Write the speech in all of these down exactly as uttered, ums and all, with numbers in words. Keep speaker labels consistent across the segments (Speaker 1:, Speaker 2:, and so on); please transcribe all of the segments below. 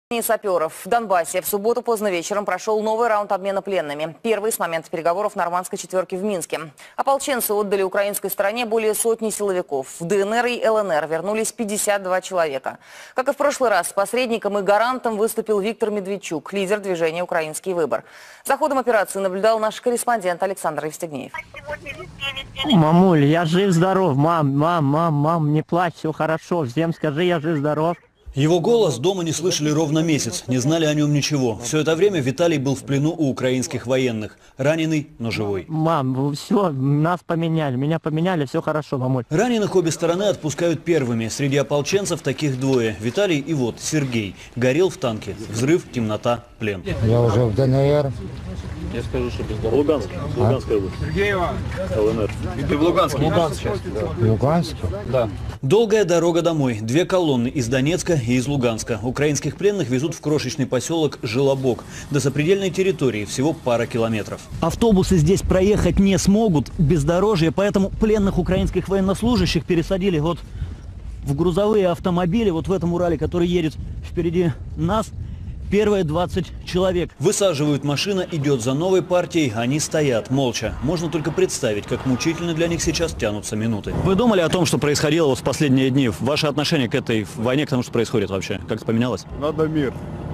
Speaker 1: Саперов. В Донбассе в субботу поздно вечером прошел новый раунд обмена пленными. Первый с момента переговоров нормандской четверки в Минске. Ополченцы отдали украинской стороне более сотни силовиков. В ДНР и ЛНР вернулись пятьдесят два человека. Как и в прошлый раз, посредником и гарантом выступил Виктор Медведчук, лидер движения «Украинский выбор». За ходом операции наблюдал наш корреспондент Александр Евстигнеев.
Speaker 2: Мамуль, я жив-здоров. Мам, мам, мам, мам, не плачь, все хорошо. Всем скажи, я жив-здоров.
Speaker 3: Его голос дома не слышали ровно месяц, не знали о нем ничего. Все это время Виталий был в плену у украинских военных. Раненый, но живой.
Speaker 2: Мам, все, нас поменяли, меня поменяли, все хорошо, мамуль.
Speaker 3: Раненых обе стороны отпускают первыми. Среди ополченцев таких двое. Виталий и вот Сергей. Горел в танке. Взрыв, темнота, плен.
Speaker 4: Я уже в ДНР.
Speaker 5: Я скажу, что без Луганск. Луганская область. Сергеева. ЛНР. Ты в Луганске? Луганск.
Speaker 4: В Луганске?
Speaker 5: Да.
Speaker 3: Долгая дорога домой. Две колонны из Донецка и из Луганска. Украинских пленных везут в крошечный поселок Желобок. До сопредельной территории всего пара километров.
Speaker 6: Автобусы здесь проехать не смогут, бездорожье, поэтому пленных украинских военнослужащих пересадили вот в грузовые автомобили, вот в этом Урале, который едет впереди нас. Первые двадцать человек.
Speaker 3: Высаживают, машина идет за новой партией, они стоят молча. Можно только представить, как мучительно для них сейчас тянутся минуты.
Speaker 6: Вы думали о том, что происходило вот в последние дни? Ваше отношение к этой войне, к тому, что происходит вообще? Как-то поменялось?
Speaker 7: Надо мир.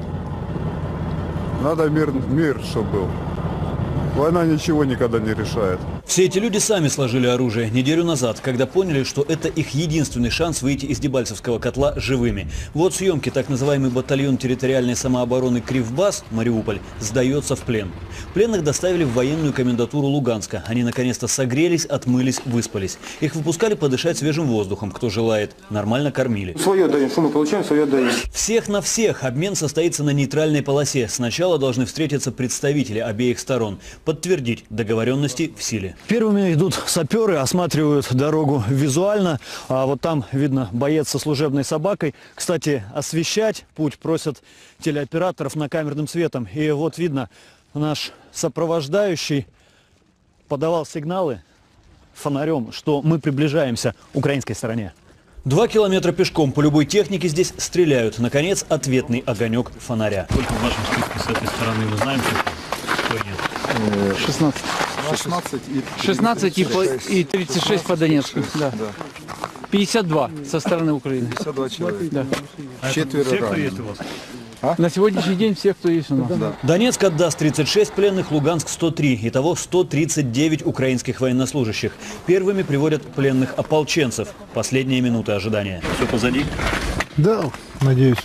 Speaker 7: Надо мир, мир, чтобы был. Война ничего никогда не решает.
Speaker 3: Все эти люди сами сложили оружие неделю назад, когда поняли, что это их единственный шанс выйти из Дебальцевского котла живыми. Вот съемки. Так называемый батальон территориальной самообороны «Кривбас» Мариуполь сдается в плен. Пленных доставили в военную комендатуру Луганска. Они наконец-то согрелись, отмылись, выспались. Их выпускали подышать свежим воздухом, кто желает. Нормально кормили.
Speaker 8: Свое даем, что мы получаем, свое даем.
Speaker 3: Всех на всех. Обмен состоится на нейтральной полосе. Сначала должны встретиться представители обеих сторон. Подтвердить договоренности в силе.
Speaker 6: Первыми идут саперы, осматривают дорогу визуально. А вот там видно боец со служебной собакой. Кстати, освещать путь просят телеоператоров накамерным светом. И вот видно, наш сопровождающий подавал сигналы фонарем, что мы приближаемся к украинской стороне.
Speaker 3: Два километра пешком. По любой технике здесь стреляют. Наконец, ответный огонек фонаря.
Speaker 6: Сколько в вашем списке с этой стороны вы знаете, что нет?
Speaker 9: шестнадцать.
Speaker 7: шестнадцать и,
Speaker 9: шестнадцать и, по, и тридцать шесть по Донецку. Да. пятьдесят два со стороны Украины.
Speaker 7: пятьдесят два человека.
Speaker 9: Да.
Speaker 6: А
Speaker 7: Четверо
Speaker 6: все, кто
Speaker 7: раненых.
Speaker 6: есть у вас?
Speaker 7: А?
Speaker 9: На сегодняшний день все, кто есть у нас.
Speaker 7: Да.
Speaker 3: Донецк отдаст тридцать шесть пленных, Луганск сто три. Итого сто тридцать девять украинских военнослужащих. Первыми приводят пленных ополченцев. Последние минуты ожидания.
Speaker 6: Все позади?
Speaker 7: Да, надеюсь.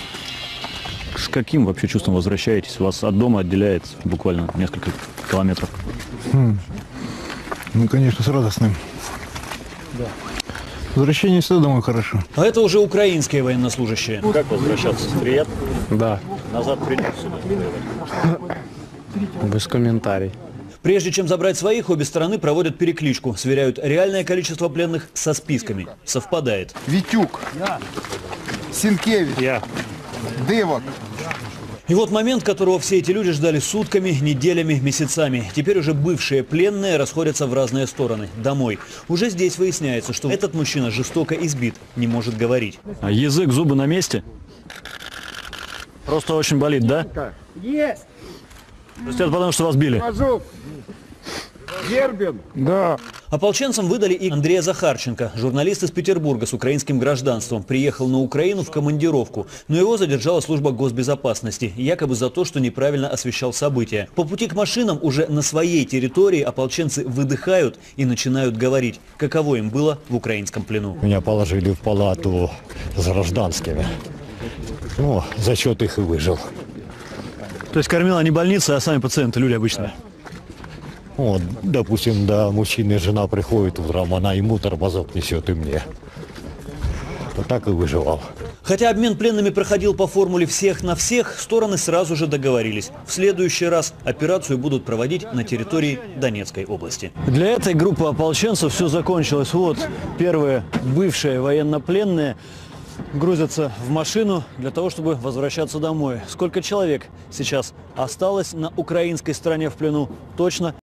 Speaker 6: С каким вообще чувством возвращаетесь? Вас от дома отделяет буквально несколько километров.
Speaker 7: Хм. Ну, конечно, с радостным.
Speaker 9: Да.
Speaker 7: Возвращение всегда домой хорошо.
Speaker 3: А это уже украинские военнослужащие.
Speaker 6: Как возвращаться? Приятно?
Speaker 9: Да.
Speaker 6: Назад придется сюда.
Speaker 9: Без комментариев.
Speaker 3: Прежде чем забрать своих, обе стороны проводят перекличку. Сверяют реальное количество пленных со списками. Совпадает.
Speaker 4: Витюк. Синкевич.
Speaker 6: Я.
Speaker 4: Дывок.
Speaker 3: И вот момент, которого все эти люди ждали сутками, неделями, месяцами. Теперь уже бывшие пленные расходятся в разные стороны. Домой. Уже здесь выясняется, что этот мужчина жестоко избит, не может говорить.
Speaker 6: А язык, зубы на месте? Просто очень болит, да?
Speaker 4: Есть.
Speaker 6: То есть это потому, что вас били?
Speaker 4: Гербин. Да.
Speaker 3: Ополченцам выдали и Андрея Захарченко, журналист из Петербурга с украинским гражданством. Приехал на Украину в командировку, но его задержала служба госбезопасности, якобы за то, что неправильно освещал события. По пути к машинам уже на своей территории ополченцы выдыхают и начинают говорить, каково им было в украинском плену.
Speaker 10: Меня положили в палату с гражданскими. Ну, за счет их и выжил.
Speaker 6: То есть кормила не больница, а сами пациенты, люди обычные?
Speaker 10: Вот, допустим, да, мужчина и жена приходит утром, она ему тормозок несет и мне. Вот так и выживал.
Speaker 3: Хотя обмен пленными проходил по формуле всех на всех, стороны сразу же договорились. В следующий раз операцию будут проводить на территории Донецкой области.
Speaker 6: Для этой группы ополченцев все закончилось. Вот первые бывшие военнопленные грузятся в машину для того, чтобы возвращаться домой. Сколько человек сейчас осталось на украинской стороне в плену, точно